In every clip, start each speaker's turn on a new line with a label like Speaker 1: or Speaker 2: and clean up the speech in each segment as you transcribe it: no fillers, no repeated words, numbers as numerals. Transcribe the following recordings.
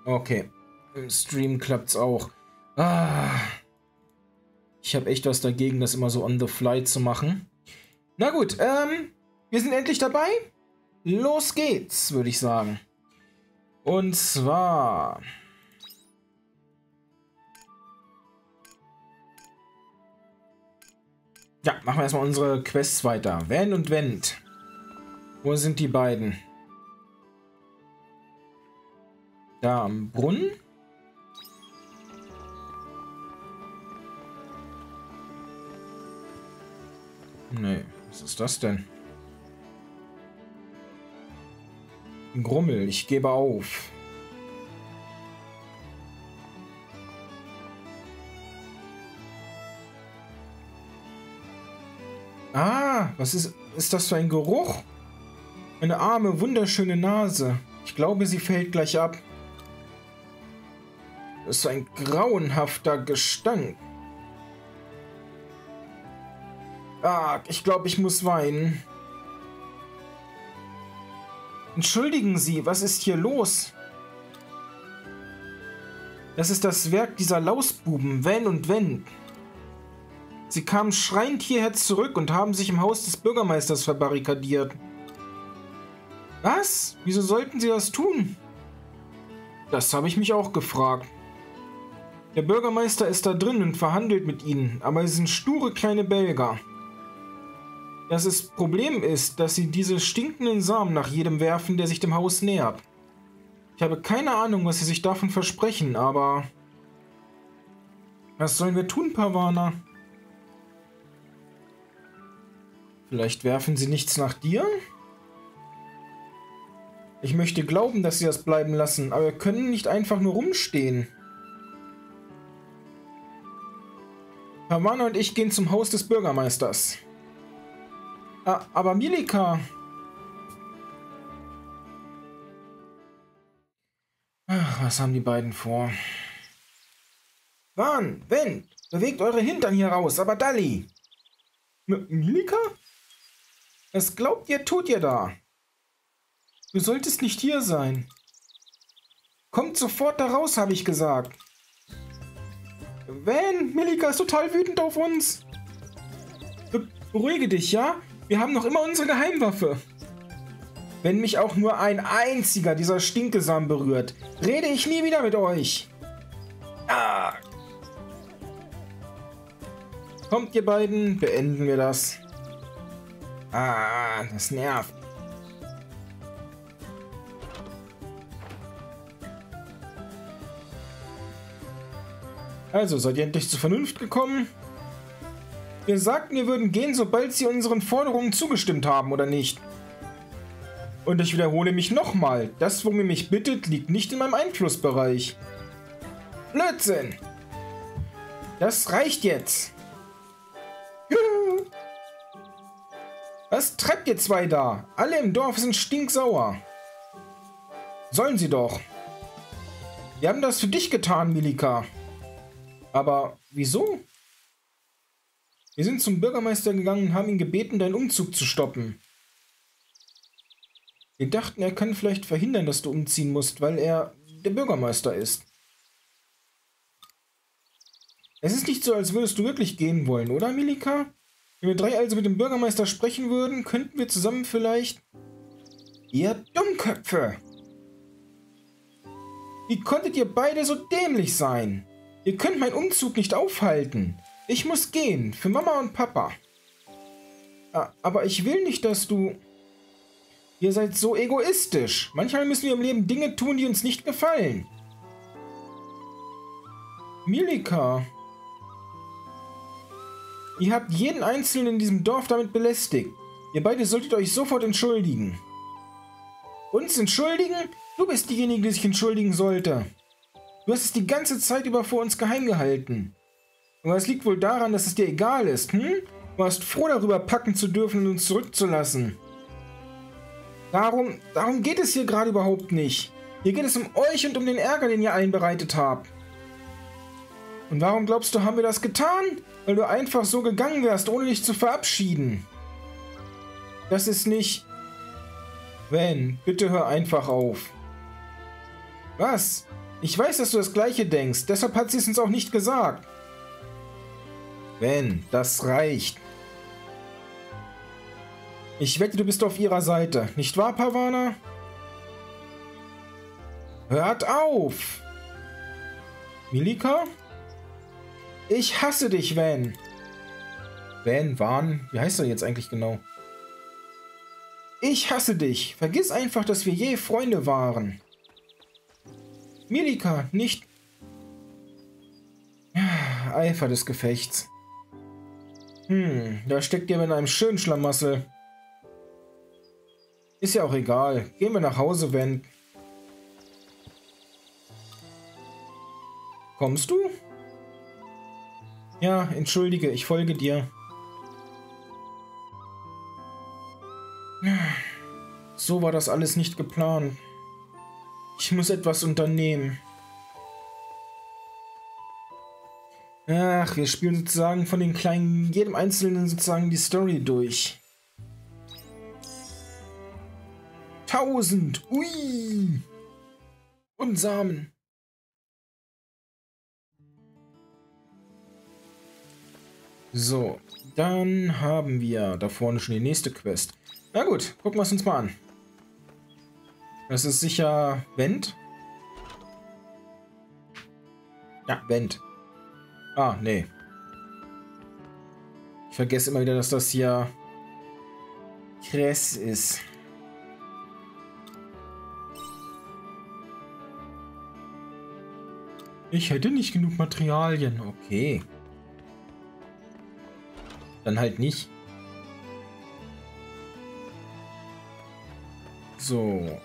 Speaker 1: Okay. Im Stream klappt's auch. Ah. Ich habe echt was dagegen, das immer so on the fly zu machen. Na gut, wir sind endlich dabei. Los geht's, würde ich sagen. Und zwar... Ja, machen wir erstmal unsere Quests weiter. Van und Wendt. Wo sind die beiden? Da am Brunnen? Nee, was ist das denn? Grummel, ich gebe auf. Ah, was ist das für ein Geruch? Eine arme, wunderschöne Nase. Ich glaube, sie fällt gleich ab. Das ist ein grauenhafter Gestank. Ah, ich glaube, ich muss weinen. Entschuldigen Sie, was ist hier los? Das ist das Werk dieser Lausbuben, Van und Wendt. Sie kamen schreiend hierher zurück und haben sich im Haus des Bürgermeisters verbarrikadiert. Was? Wieso sollten sie das tun? Das habe ich mich auch gefragt. Der Bürgermeister ist da drin und verhandelt mit ihnen, aber sie sind sture kleine Belger. Das Problem ist, dass sie diese stinkenden Samen nach jedem werfen, der sich dem Haus nähert. Ich habe keine Ahnung, was sie sich davon versprechen, aber... Was sollen wir tun, Pavana? Vielleicht werfen sie nichts nach dir? Ich möchte glauben, dass sie das bleiben lassen, aber wir können nicht einfach nur rumstehen. Pavana und ich gehen zum Haus des Bürgermeisters. Ah, aber Milika... Ach, was haben die beiden vor? Van, Wendt, bewegt eure Hintern hier raus, aber Dalli! Milika? Was glaubt ihr, tut ihr da? Du solltest nicht hier sein. Kommt sofort da raus, habe ich gesagt. Van, Milika ist total wütend auf uns. Beruhige dich, ja? Wir haben noch immer unsere Geheimwaffe. Wenn mich auch nur ein einziger dieser Stinkesamen berührt, rede ich nie wieder mit euch. Ah. Kommt, ihr beiden, beenden wir das. Ah, das nervt. Also, seid ihr endlich zur Vernunft gekommen? Wir sagten, wir würden gehen, sobald sie unseren Forderungen zugestimmt haben, oder nicht? Und ich wiederhole mich nochmal. Das, worum ihr mich bittet, liegt nicht in meinem Einflussbereich. Blödsinn! Das reicht jetzt. Was treibt ihr zwei da? Alle im Dorf sind stinksauer. Sollen sie doch. Wir haben das für dich getan, Milika. Aber wieso? Wir sind zum Bürgermeister gegangen und haben ihn gebeten, deinen Umzug zu stoppen. Wir dachten, er kann vielleicht verhindern, dass du umziehen musst, weil er der Bürgermeister ist. Es ist nicht so, als würdest du wirklich gehen wollen, oder, Milika? Wenn wir drei also mit dem Bürgermeister sprechen würden, könnten wir zusammen vielleicht... Ihr Dummköpfe! Wie konntet ihr beide so dämlich sein? Ihr könnt meinen Umzug nicht aufhalten. Ich muss gehen, für Mama und Papa. Aber ich will nicht, dass du... Ihr seid so egoistisch. Manchmal müssen wir im Leben Dinge tun, die uns nicht gefallen. Milika... Ihr habt jeden Einzelnen in diesem Dorf damit belästigt. Ihr beide solltet euch sofort entschuldigen. Uns entschuldigen? Du bist diejenige, die sich entschuldigen sollte. Du hast es die ganze Zeit über vor uns geheim gehalten. Aber es liegt wohl daran, dass es dir egal ist, hm? Du warst froh darüber, packen zu dürfen und uns zurückzulassen. Darum geht es hier gerade überhaupt nicht. Hier geht es um euch und um den Ärger, den ihr allen bereitet habt. Und warum glaubst du, haben wir das getan? Weil du einfach so gegangen wärst, ohne dich zu verabschieden. Das ist nicht... Van, bitte hör einfach auf. Was? Ich weiß, dass du das Gleiche denkst. Deshalb hat sie es uns auch nicht gesagt. Ven, das reicht. Ich wette, du bist auf ihrer Seite. Nicht wahr, Parvana? Hört auf! Milika? Ich hasse dich, Ven. Van? Wie heißt er jetzt eigentlich genau? Ich hasse dich. Vergiss einfach, dass wir je Freunde waren. Milika, nicht... Eifer des Gefechts. Da steckt ihr in einem schönen Schlamassel. Ist ja auch egal. Gehen wir nach Hause, Ven. Kommst du? Ja, entschuldige, ich folge dir. So war das alles nicht geplant. Ich muss etwas unternehmen. Ach, wir spielen sozusagen von den kleinen, jedem Einzelnen sozusagen die Story durch. 1000! Ui! Und Samen. So, dann haben wir da vorne schon die nächste Quest. Na gut, gucken wir es uns mal an. Das ist sicher Vent. Ja, Vent. Ah, nee. Ich vergesse immer wieder, dass das hier Kress ist. Ich hätte nicht genug Materialien. Okay. Dann halt nicht. So.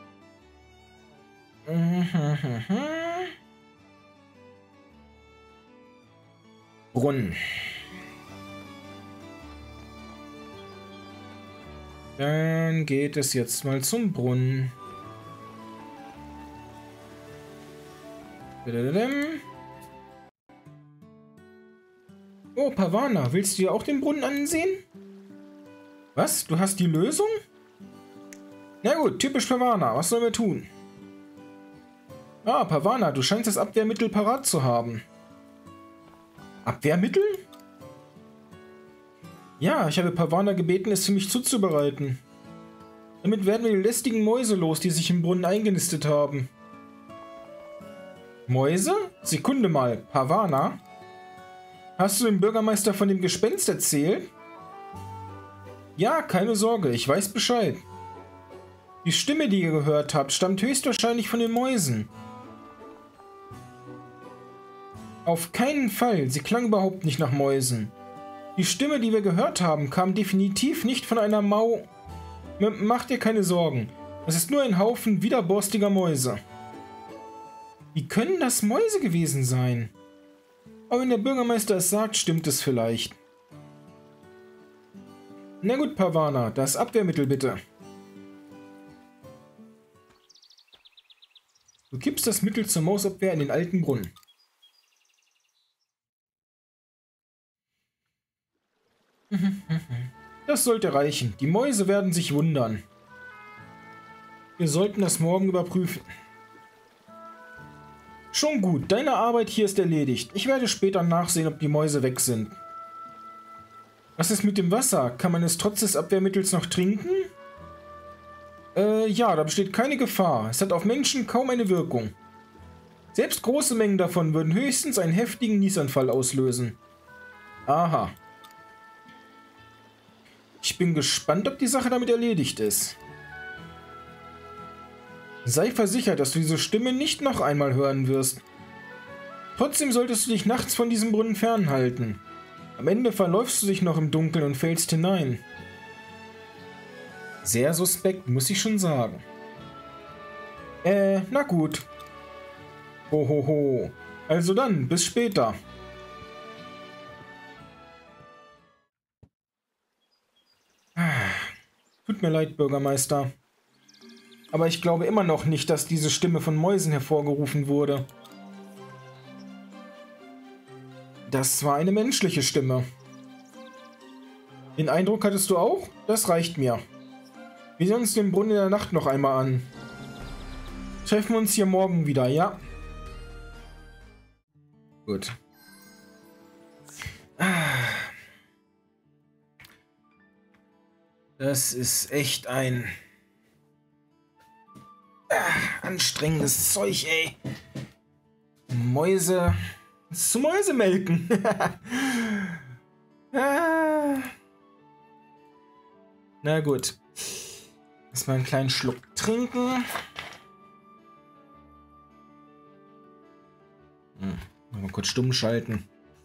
Speaker 1: Brunnen. Dann geht es jetzt mal zum Brunnen. Oh, Parvana, willst du dir auch den Brunnen ansehen? Was? Du hast die Lösung? Na gut, typisch Parvana. Was sollen wir tun? Ah, Parvana, du scheinst das Abwehrmittel parat zu haben. Abwehrmittel? Ja, ich habe Parvana gebeten, es für mich zuzubereiten. Damit werden wir die lästigen Mäuse los, die sich im Brunnen eingenistet haben. Mäuse? Sekunde mal, Parvana? Hast du dem Bürgermeister von dem Gespenst erzählt? Ja, keine Sorge, ich weiß Bescheid. Die Stimme, die ihr gehört habt, stammt höchstwahrscheinlich von den Mäusen. Auf keinen Fall, sie klang überhaupt nicht nach Mäusen. Die Stimme, die wir gehört haben, kam definitiv nicht von einer Mau... Mach dir keine Sorgen, es ist nur ein Haufen widerborstiger Mäuse. Wie können das Mäuse gewesen sein? Aber wenn der Bürgermeister es sagt, stimmt es vielleicht. Na gut, Parvana, das Abwehrmittel bitte. Du kippst das Mittel zur Mausabwehr in den alten Brunnen. Das sollte reichen. Die Mäuse werden sich wundern. Wir sollten das morgen überprüfen. Schon gut, deine Arbeit hier ist erledigt. Ich werde später nachsehen, ob die Mäuse weg sind. Was ist mit dem Wasser? Kann man es trotz des Abwehrmittels noch trinken? Ja, da besteht keine Gefahr. Es hat auf Menschen kaum eine Wirkung. Selbst große Mengen davon würden höchstens einen heftigen Niesanfall auslösen. Aha. Ich bin gespannt, ob die Sache damit erledigt ist. Sei versichert, dass du diese Stimme nicht noch einmal hören wirst. Trotzdem solltest du dich nachts von diesem Brunnen fernhalten. Am Ende verläufst du dich noch im Dunkeln und fällst hinein. Sehr suspekt, muss ich schon sagen. Na gut. Hohoho. Also dann, bis später. Tut mir leid, Bürgermeister. Aber ich glaube immer noch nicht, dass diese Stimme von Mäusen hervorgerufen wurde. Das war eine menschliche Stimme. Den Eindruck hattest du auch? Das reicht mir. Wir sehen uns den Brunnen in der Nacht noch einmal an. Treffen wir uns hier morgen wieder, ja? Gut. Das ist echt ein anstrengendes Zeug, ey. Mäuse. Das ist zu Mäusemelken. Na gut. Erstmal einen kleinen Schluck trinken. Mal kurz stumm schalten.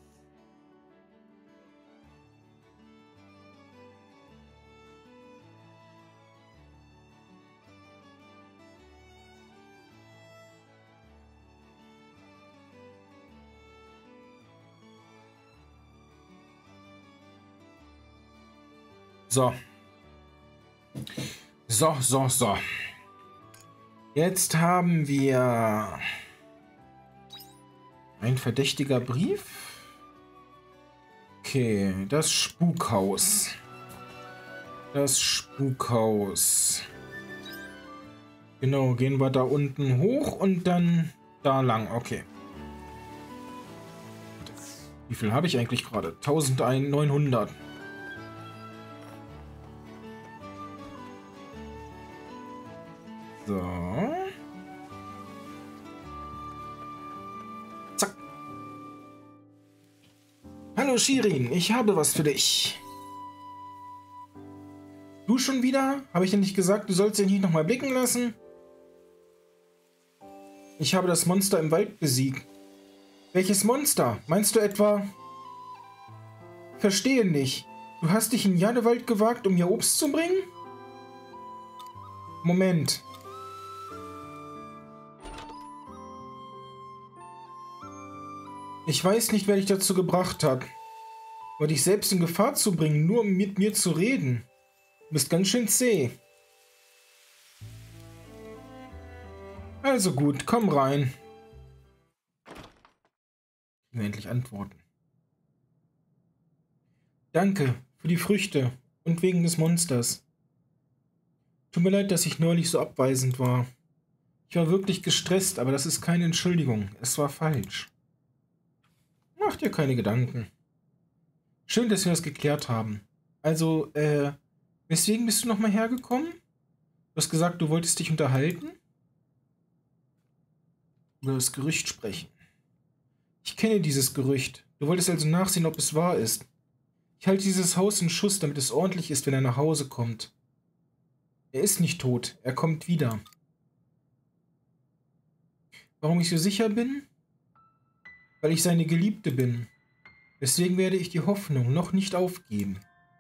Speaker 1: So. So. Jetzt haben wir ein verdächtiger Brief. Okay, das Spukhaus. Das Spukhaus. Genau, gehen wir da unten hoch und dann da lang. Okay. Wie viel habe ich eigentlich gerade? 1900. So. Zack. Hallo Shirin, ich habe was für dich. Du schon wieder? Habe ich dir nicht gesagt, du sollst dich nicht nochmal blicken lassen? Ich habe das Monster im Wald besiegt. Welches Monster? Meinst du etwa? Verstehe nicht. Du hast dich in Jadewald gewagt, um mir Obst zu bringen? Moment. Ich weiß nicht, wer dich dazu gebracht hat. Aber dich selbst in Gefahr zu bringen, nur um mit mir zu reden. Du bist ganz schön zäh. Also gut, komm rein. Ich will endlich antworten. Danke für die Früchte und wegen des Monsters. Tut mir leid, dass ich neulich so abweisend war. Ich war wirklich gestresst, aber das ist keine Entschuldigung. Es war falsch. Mach dir keine Gedanken. Schön, dass wir das geklärt haben. Also, weswegen bist du nochmal hergekommen? Du hast gesagt, du wolltest dich unterhalten? Über das Gerücht sprechen. Ich kenne dieses Gerücht. Du wolltest also nachsehen, ob es wahr ist. Ich halte dieses Haus in Schuss, damit es ordentlich ist, wenn er nach Hause kommt. Er ist nicht tot. Er kommt wieder. Warum ich so sicher bin? Weil ich seine Geliebte bin. Deswegen werde ich die Hoffnung noch nicht aufgeben.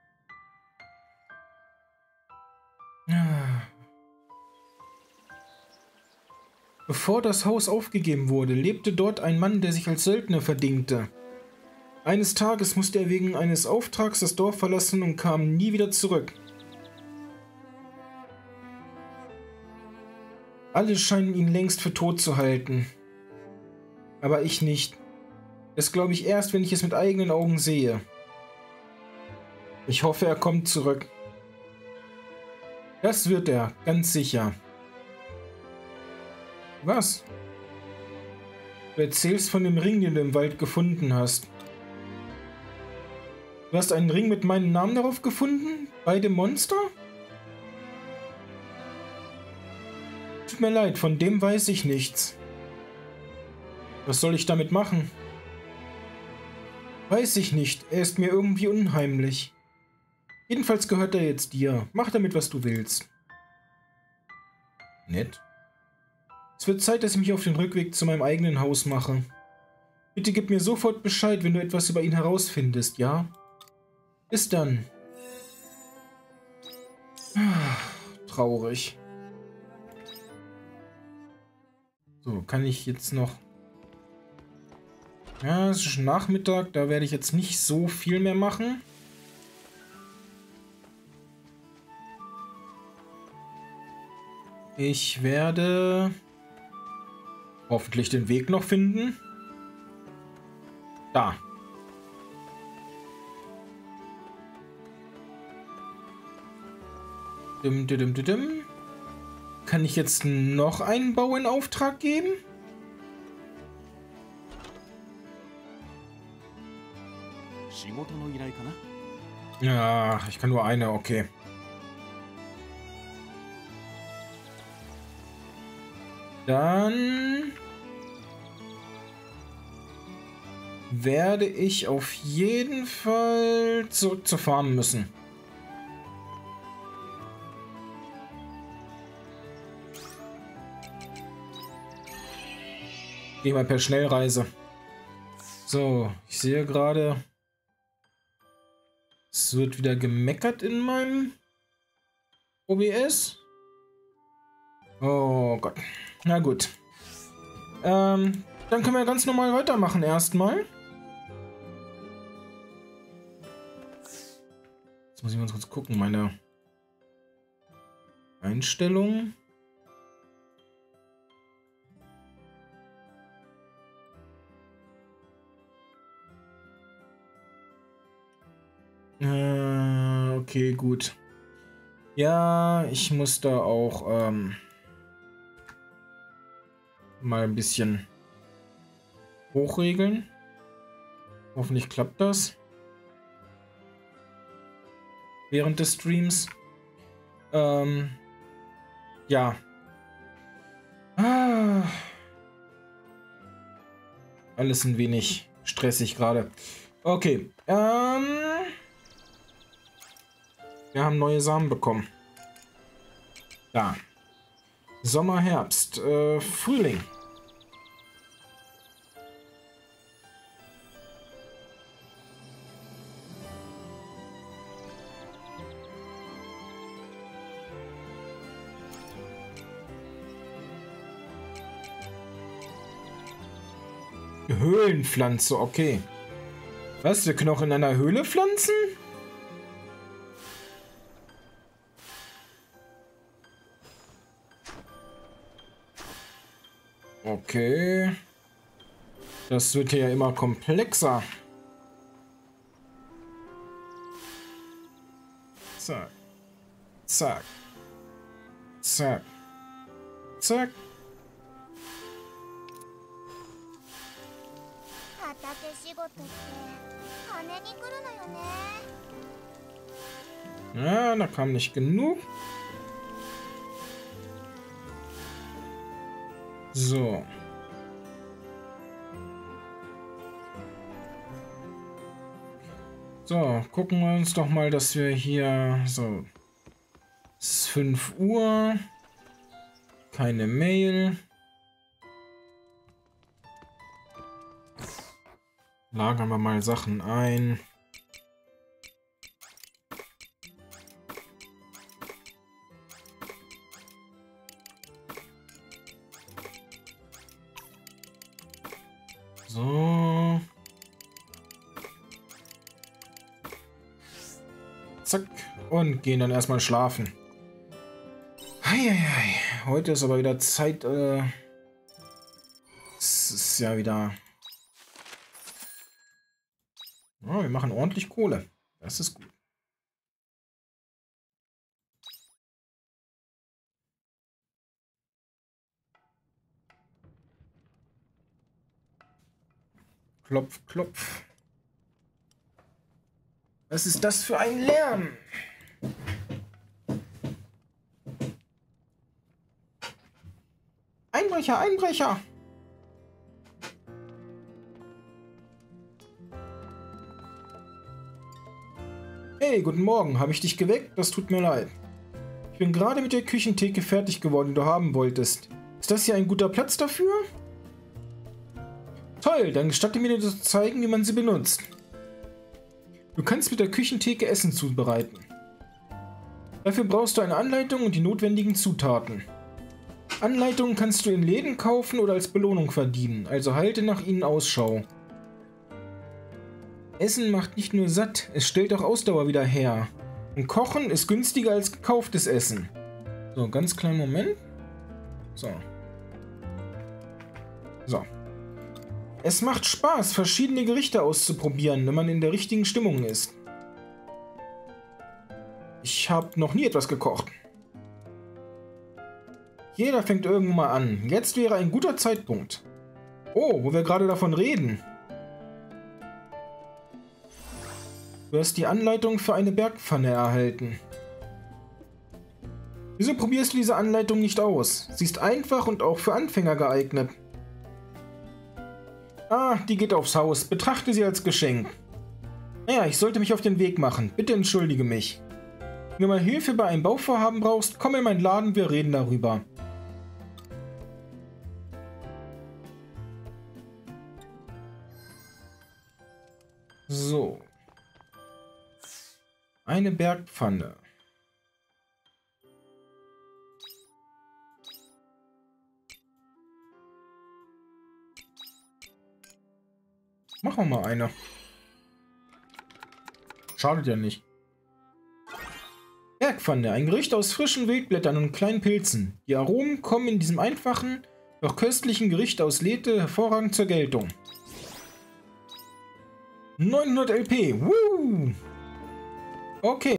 Speaker 1: Bevor das Haus aufgegeben wurde, lebte dort ein Mann, der sich als Söldner verdingte. Eines Tages musste er wegen eines Auftrags das Dorf verlassen und kam nie wieder zurück. Alle scheinen ihn längst für tot zu halten. Aber ich nicht. Das glaube ich erst, wenn ich es mit eigenen Augen sehe. Ich hoffe, er kommt zurück. Das wird er, ganz sicher. Was? Du erzählst von dem Ring, den du im Wald gefunden hast. Du hast einen Ring mit meinem Namen darauf gefunden? Bei dem Monster? Tut mir leid, von dem weiß ich nichts. Was soll ich damit machen? Weiß ich nicht, er ist mir irgendwie unheimlich. Jedenfalls gehört er jetzt dir. Mach damit, was du willst. Nett. Es wird Zeit, dass ich mich auf den Rückweg zu meinem eigenen Haus mache. Bitte gib mir sofort Bescheid, wenn du etwas über ihn herausfindest, ja? Bis dann. Traurig. So, kann ich jetzt noch... Ja, es ist schon Nachmittag, da werde ich jetzt nicht so viel mehr machen. Ich werde hoffentlich den Weg noch finden. Da. Kann ich jetzt noch einen Bau in Auftrag geben? Ja, ich kann nur eine, okay. Dann werde ich auf jeden Fall zurück zur Farm müssen. Gehen wir per Schnellreise. So, ich sehe gerade, es wird wieder gemeckert in meinem OBS. Oh Gott. Na gut. Dann können wir ganz normal weitermachen erstmal. Jetzt muss ich mal kurz gucken, meine Einstellungen. Okay, gut. Ja, ich muss da auch mal ein bisschen hochregeln. Hoffentlich klappt das während des Streams. Ja. Alles ein wenig stressig gerade. Okay. Wir haben neue Samen bekommen. Da. Sommer, Herbst, Frühling. Höhlenpflanze, okay. Was, wir können auch in einer Höhle pflanzen? Okay. Das wird hier ja immer komplexer. Zack. Zack. Zack. Zack. Ja, da kam nicht genug. So. So, gucken wir uns doch mal, dass wir hier so. Es ist 5 Uhr. Keine Mail. Lagern wir mal Sachen ein. So. Zack. Und gehen dann erstmal schlafen. Heieiei. Heute ist aber wieder Zeit. Es ist ja wieder. Oh, wir machen ordentlich Kohle. Das ist gut. Klopf, klopf. Was ist das für ein Lärm? Einbrecher, Einbrecher! Hey, guten Morgen. Habe ich dich geweckt? Das tut mir leid. Ich bin gerade mit der Küchentheke fertig geworden, die du haben wolltest. Ist das hier ein guter Platz dafür? Toll, dann gestatte mir dir zu zeigen, wie man sie benutzt. Du kannst mit der Küchentheke Essen zubereiten. Dafür brauchst du eine Anleitung und die notwendigen Zutaten. Anleitungen kannst du in Läden kaufen oder als Belohnung verdienen, also halte nach ihnen Ausschau. Essen macht nicht nur satt, es stellt auch Ausdauer wieder her. Und Kochen ist günstiger als gekauftes Essen. So, ganz kleinen Moment. So. So. Es macht Spaß, verschiedene Gerichte auszuprobieren, wenn man in der richtigen Stimmung ist. Ich habe noch nie etwas gekocht. Jeder fängt irgendwann mal an. Jetzt wäre ein guter Zeitpunkt. Oh, wo wir gerade davon reden. Du hast die Anleitung für eine Bergpfanne erhalten. Wieso probierst du diese Anleitung nicht aus? Sie ist einfach und auch für Anfänger geeignet. Ah, die geht aufs Haus. Betrachte sie als Geschenk. Naja, ich sollte mich auf den Weg machen. Bitte entschuldige mich. Wenn du mal Hilfe bei einem Bauvorhaben brauchst, komm in meinen Laden, wir reden darüber. So. Eine Bergpfanne. Machen wir mal eine. Schadet ja nicht. Bergpfanne, ein Gericht aus frischen Wildblättern und kleinen Pilzen. Die Aromen kommen in diesem einfachen, doch köstlichen Gericht aus Lethe hervorragend zur Geltung. 900 LP. Woo! Okay.